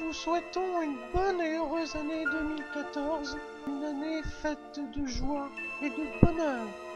vous souhaitons une bonne et heureuse année 2014, une année faite de joie et de bonheur.